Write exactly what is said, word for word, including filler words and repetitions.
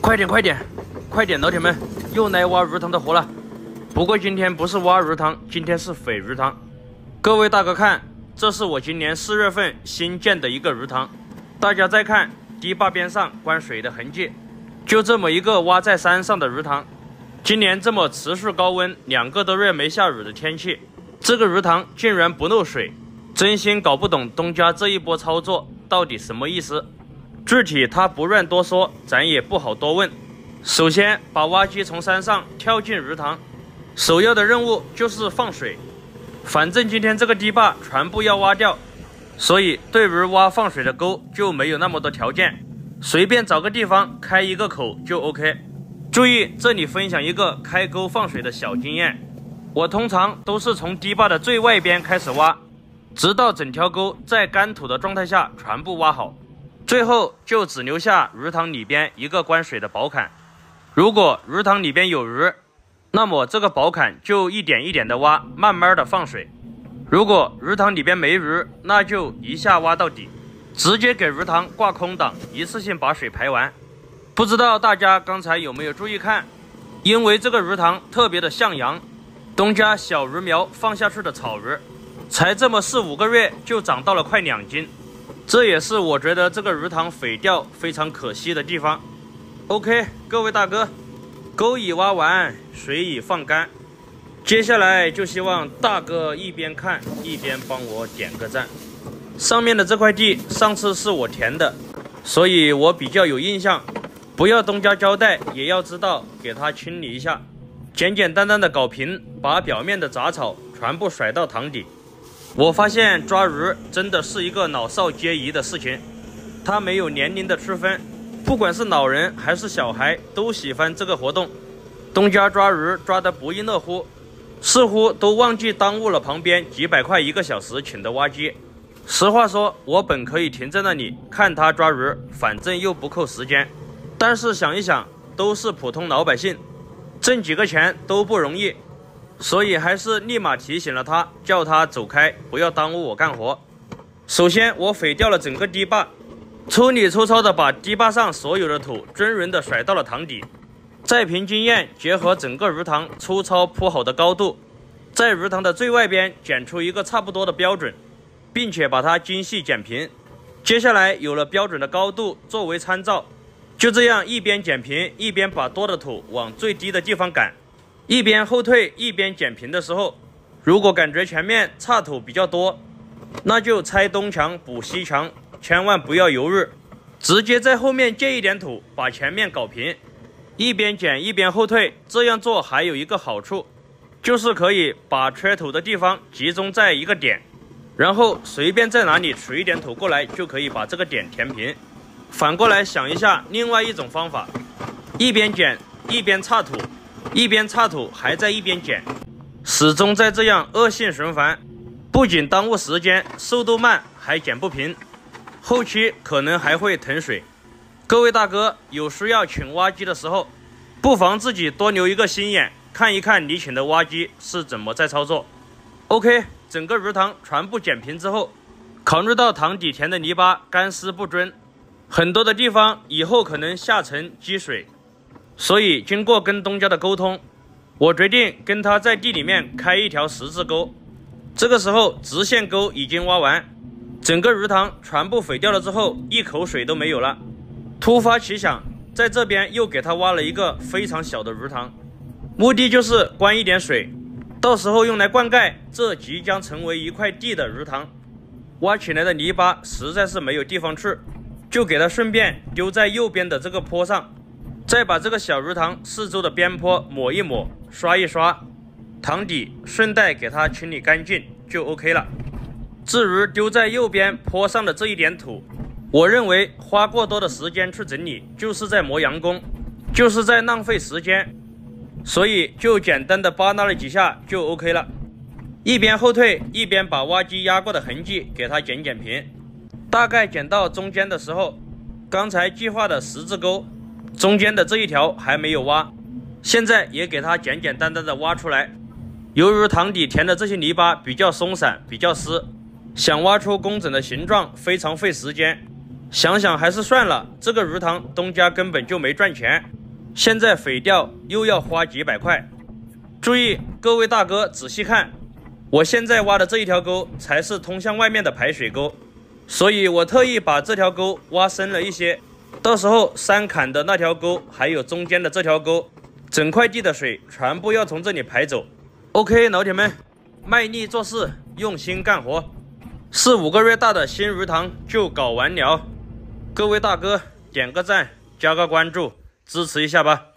快点快点快点，老铁们，又来挖鱼塘的活了。不过今天不是挖鱼塘，今天是匪鱼塘。各位大哥看，这是我今年四月份新建的一个鱼塘。大家再看堤坝边上灌水的痕迹，就这么一个挖在山上的鱼塘。今年这么持续高温，两个多月没下雨的天气，这个鱼塘竟然不漏水，真心搞不懂东家这一波操作到底什么意思。具体他不愿多说，咱也不好多问。首先把挖机从山上跳进鱼塘，首要的任务就是放水。反正今天这个堤坝全部要挖掉，所以对于挖放水的沟就没有那么多条件，随便找个地方开一个口就 OK。 注意，这里分享一个开沟放水的小经验。我通常都是从堤坝的最外边开始挖，直到整条沟在干土的状态下全部挖好，最后就只留下鱼塘里边一个关水的宝坎。如果鱼塘里边有鱼，那么这个宝坎就一点一点的挖，慢慢的放水。如果鱼塘里边没鱼，那就一下挖到底，直接给鱼塘挂空档，一次性把水排完。不知道大家刚才有没有注意看，因为这个鱼塘特别的向阳，东家小鱼苗放下去的草鱼才这么四五个月就长到了快两斤，这也是我觉得这个鱼塘匪掉非常可惜的地方。 OK， 各位大哥，沟已挖完，水已放干，接下来就希望大哥一边看一边帮我点个赞。上面的这块地上次是我填的，所以我比较有印象，不要东家交代也要知道给他清理一下，简简单单的搞平，把表面的杂草全部甩到塘底。我发现抓鱼真的是一个老少皆宜的事情，它没有年龄的区分，不管是老人还是小孩都喜欢这个活动。东家抓鱼抓得不亦乐乎，似乎都忘记耽误了旁边几百块一个小时请的挖机。实话说，我本可以停在那里看他抓鱼，反正又不扣时间，但是想一想，都是普通老百姓，挣几个钱都不容易，所以还是立马提醒了他，叫他走开，不要耽误我干活。首先我匪掉了整个堤坝，粗里粗糙的把堤坝上所有的土均匀的甩到了塘底，再凭经验结合整个鱼塘粗糙铺好的高度，在鱼塘的最外边剪出一个差不多的标准，并且把它精细剪平。接下来有了标准的高度作为参照，就这样一边剪平一边把多的土往最低的地方赶，一边后退一边剪平的时候，如果感觉前面差土比较多，那就拆东墙补西墙，千万不要犹豫，直接在后面借一点土把前面搞平，一边剪一边后退。这样做还有一个好处，就是可以把缺土的地方集中在一个点，然后随便在哪里取一点土过来，就可以把这个点填平。反过来想一下另外一种方法，一边剪一边岔土，一边岔土还在一边剪，始终在这样恶性循环，不仅耽误时间，速度慢，还剪不平，后期可能还会腾水。各位大哥有需要请挖机的时候，不妨自己多留一个心眼，看一看你请的挖机是怎么在操作。 OK， 整个鱼塘全部剪平之后，考虑到塘底填的泥巴干湿不均，很多的地方以后可能下沉积水，所以经过跟东家的沟通，我决定跟他在地里面开一条十字沟。这个时候直线沟已经挖完，整个鱼塘全部匪掉了之后，一口水都没有了。突发奇想，在这边又给他挖了一个非常小的鱼塘，目的就是关一点水，到时候用来灌溉这即将成为一块地的鱼塘。挖起来的泥巴实在是没有地方去，就给它顺便丢在右边的这个坡上，再把这个小鱼塘四周的边坡抹一抹，刷一刷，塘底顺带给它清理干净就 OK 了。至于丢在右边坡上的这一点土，我认为花过多的时间去整理就是在磨洋工，就是在浪费时间，所以就简单的扒拉了几下就 OK 了。一边后退一边把挖机压过的痕迹给它剪剪平，大概剪到中间的时候，刚才计划的十字沟中间的这一条还没有挖，现在也给它简简单单的挖出来。由于塘底填的这些泥巴比较松散比较湿，想挖出工整的形状非常费时间，想想还是算了，这个鱼塘东家根本就没赚钱。 现在匪钓又要花几百块。注意，各位大哥仔细看，我现在挖的这一条沟才是通向外面的排水沟，所以我特意把这条沟挖深了一些，到时候山坎的那条沟还有中间的这条沟，整块地的水全部要从这里排走。 OK， 老铁们，卖力做事，用心干活，四五个月大的新鱼塘就搞完了。各位大哥，点个赞，加个关注，支持一下吧。